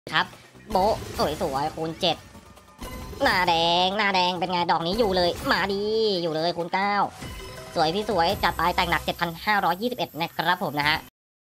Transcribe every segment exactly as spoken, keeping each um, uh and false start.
ครับโบสวยสวยคูณเจ็ดหน้าแดงหน้าแดงเป็นไงดอกนี้อยู่เลยมาดีอยู่เลยคูณเก้าสวยพี่สวยจัดไปแต่งหนัก เจ็ดพันห้าร้อยยี่สิบเอ็ด นะครับผมนะฮะ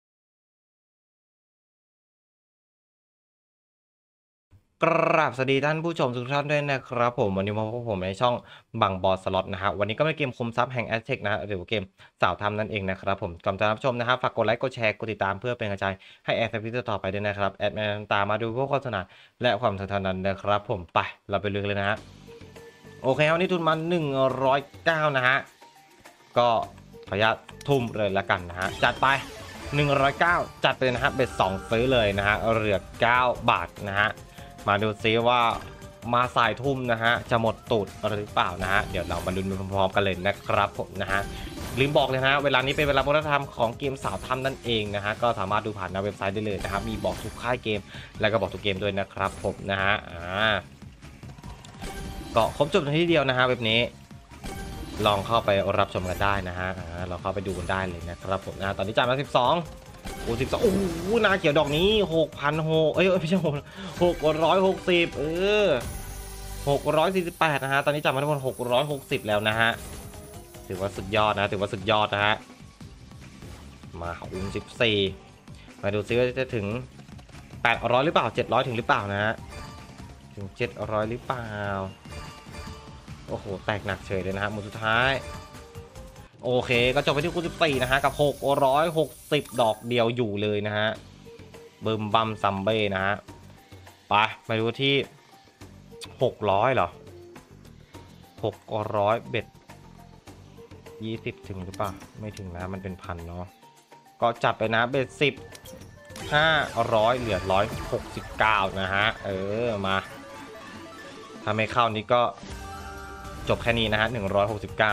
กราบสวัสดีท่านผู้ชมทุกท่านด้วยนะครับผมวันนี้มาพบผมในช่องบังบอสล็อตนะฮะวันนี้ก็เป็นเกมคุมทรัพย์แห่งแอสเทคนะฮะหรือเกมสาวทำนั่นเองนะครับผมก่อนจะรับชมนะครับฝากกดไลค์กดแชร์กดติดตามเพื่อเป็นกำลังใจให้แอดวิดีโอต่อไปด้วยนะครับแอดมาตามมาดูพวกโฆษณาและความสำคัญนั้นนะครับผมไปเราไปเลือกเลยนะฮะโอเควันนี้ทุนมาหนึ่งร้อยเก้านะฮะก็ขออนุญาตทุ่มเลยละกันนะฮะจัดไปหนึ่งร้อยเก้าจัดไปเลยนะฮะเบ็ดสองซื้อเลยนะฮะเหลือเก้าบาทนะฮะมาดูซิว่ามาสายทุ่มนะฮะจะหมดตูดหรือเปล่านะฮะเดี๋ยวเรามาลุ้นพร้อมๆกันเลยนะครับผมนะฮะลืมบอกเลยนะเวลานี้เป็นเวลาวัฒนธรรมของเกมสาวทำนั่นเองนะฮะก็สามารถดูผ่านหน้าเว็บไซต์ได้เลยนะครับมีบอกทุกค่ายเกมแล้วก็บอกทุกเกมด้วยนะครับผมนะฮะอ่าก็ครบจบในที่เดียวนะฮะเว็บนี้ลองเข้าไปรับชมกันได้นะฮะเราเข้าไปดูกันได้เลยนะครับผมนะตอนนี้จ่ายมาสิบสองโอ้สิบสองโอ้โหนาเขียวดอกนี้หกพันหกเอ้ยไม่ใช่หกหกร้อยหกสิบเออหกร้อยสี่สิบแปดนะฮะตอนนี้จ่ายมาทั้งหมดหกร้อยหกสิบแล้วนะฮะถือว่าสุดยอดนะถือว่าสุดยอดนะฮะมาคูณสิบสี่มาดูซิว่าจะถึงแปดร้อยหรือเปล่าเจ็ดร้อยถึงหรือเปล่านะฮะถึงเจ็ดร้อยหรือเปล่าโอ้โหแตกหนักเฉยเลยนะฮะหมดสุดท้ายโอเคก็จบไปที่คูณสิบสี่นะฮะกับหกร้อยหกสิบดอกเดียวอยู่เลยนะฮะบึมบัมซัมเบ้นะฮะไปมาดูที่หกร้อยเหรอหกร้อยเบ็ดยี่สิบถึงหรือเปล่าไม่ถึงนะมันเป็นพันเนาะก็จับไปนะเบ็ดสิบห้าร้อยเหลือร้อยหกสิบเก้านะฮะเออมาถ้าไม่เข้านี้ก็จบแค่นี้นะฮะหนึ่งร้อยหกสิบเก้า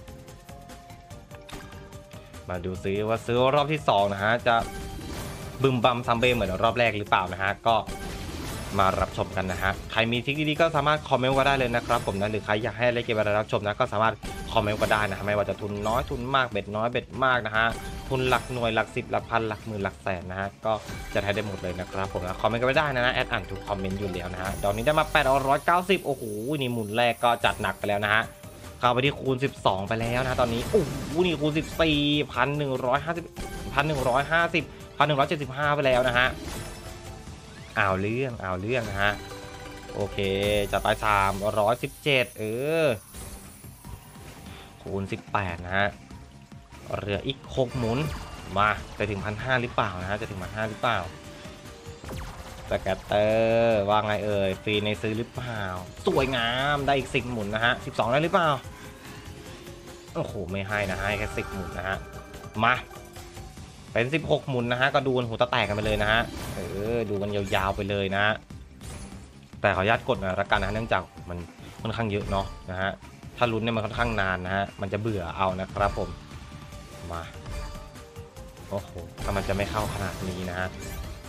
มาดูซื้อว่าซื้อรอบที่สองนะฮะจะบึมบัมซัมเบ้เหมือนรอบแรกหรือเปล่านะฮะก็มารับชมกันนะฮะใครมีทริคดีๆก็สามารถคอมเมนต์ก็ได้เลยนะครับผมนะหรือใครอยากให้อะไรเกี่ยวกับรับชมนะก็สามารถคอมเมนต์ก็ได้นะไม่ว่าจะทุนน้อยทุนมากเบ็ดน้อยเบ็ดมากนะฮะทุนหลักหน่วยหลักสิบหลักพันหลักหมื่นหลักแสนนะฮะก็จะให้ได้หมดเลยนะครับผมนะคอมเมนต์ก็ได้นะแอดอ่านทุกคอมเมนต์อยู่แล้วนะฮะตอนนี้ได้มาแปดร้อยเก้าสิบโอ้โหนี่หมุนแรกก็จัดหนักไปแล้วนะฮะเข้าไปที่คูณสิบสองไปแล้วนะตอนนี้โอ้โหนี่คูณสิบสี่ หนึ่งพันหนึ่งร้อยห้าสิบ หนึ่งพันหนึ่งร้อยห้าสิบ หนึ่งพันหนึ่งร้อยเจ็ดสิบห้าไปแล้วนะฮะอ้าวเรื่องอ้าวเรื่องนะฮะโอเคจัดไปสามร้อยสิบเจ็ดเออคูณสิบแปดนะฮะเหลืออีกหกหมุนมาจะถึง หนึ่งพันห้าร้อย หรือเปล่านะฮะจะถึง หนึ่งพันห้าร้อย หรือเปล่าสแกตเตอร์ว่าไงเอ่ยฟรีในซื้อหรือเปล่าสวยงามได้อีกสิบหมุนนะฮะสิบสองได้หรือเปล่าโอ้โหไม่ให้นะให้แค่สิบหมุนนะฮะมาเป็นสิบหกหมุนนะฮะก็ดูกันหูตะแตกกันไปเลยนะฮะเออดูกันยาวๆไปเลยนะแต่ขออนุญาตกดนะละกันนะเนื่องจากมันค่อนข้างเยอะเนาะนะฮะถ้าลุ้นเนี่ยมันค่อนข้างนานนะฮะมันจะเบื่อเอานะครับผมมาโอ้โหถ้ามันจะไม่เข้าขนาดนี้นะฮะ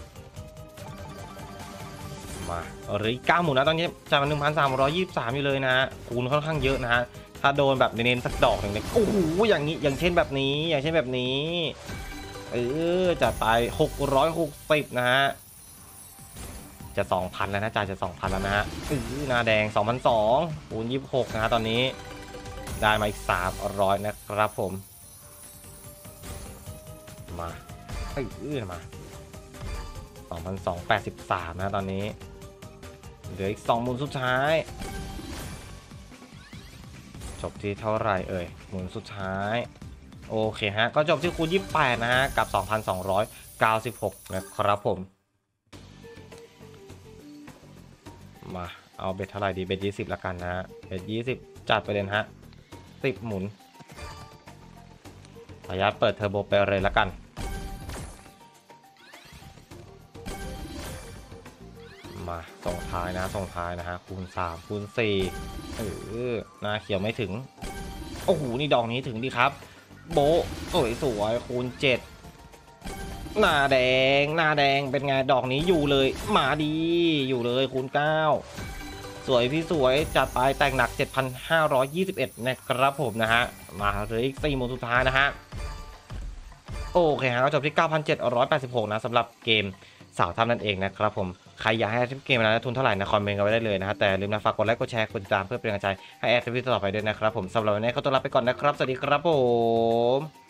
มาหรืออีกเก้าหมุนนะตอนนี้จ่ายมาหนึ่งพันสามร้อยยี่สิบสามอยู่เลยนะฮะคูณค่อนข้างเยอะนะฮะถ้าโดนแบบเน้นๆสักดอกหนึ่งเนี่ยโอ้โหอย่างนี้อย่างเช่นแบบนี้อย่างเช่นแบบนี้เออจัดไปหกร้อยหกสิบนะฮะจะ สองพัน แล้วนะจ่ายจะ สองพัน แล้วนะฮะเออหน้าแดง สองพันสองร้อยคูณยี่สิบหกนะฮะตอนนี้ได้มาอีกสามร้อยนะครับผมมาเออมา สองพันสองร้อยแปดสิบสามนะตอนนี้เหลืออีกสองหมุนสุดท้ายจบที่เท่าไหร่เอ่ยหมุนสุดท้ายโอเคฮะก็จบที่คูณยี่สิบแปดนะฮะกับ สองพันสองร้อยเก้าสิบหก นะครับผมมาเอาเบ็ดเท่าไหร่ดีเบ็ดยี่สิบละกันนะเบ็ดยี่สิบจัดไปเลยนะฮะสิบหมุนขออนุญาตเปิดเทอร์โบไปเลยละกันมาส่งท้ายนะส่งท้ายนะฮะคูณสามคูณสี่เออหน้าเขียวไม่ถึงโอ้โหนี่ดอกนี้ถึงดีครับโบสวยสวยคูณเจ็ดหน้าแดงหน้าแดงเป็นไงดอกนี้อยู่เลยมาดีอยู่เลยคูณเก้าสวยพี่สวยจัดไปแต่งหนัก เจ็ดพันห้าร้อยยี่สิบเอ็ด นะครับผมนะฮะมาเหลืออีกสี่หมุนสุดท้ายนะฮะโอเคฮะก็จบที่ เก้าพันเจ็ดร้อยแปดสิบหก นะสำหรับเกมสาวทำนั่นเองนะครับผมใครอยากให้แอดทริปเกมนะทุนเท่าไหร่นะคอมเมนต์กันไว้ได้เลยนะฮะแต่อย่าลืมนะฝากกดไลค์กดแชร์กดติดตามเพื่อเป็นกำลังใจให้แอดทริปต่อไปด้วยนะครับผมสำหรับวันนี้ขอตัวลาไปก่อนนะครับสวัสดีครับผม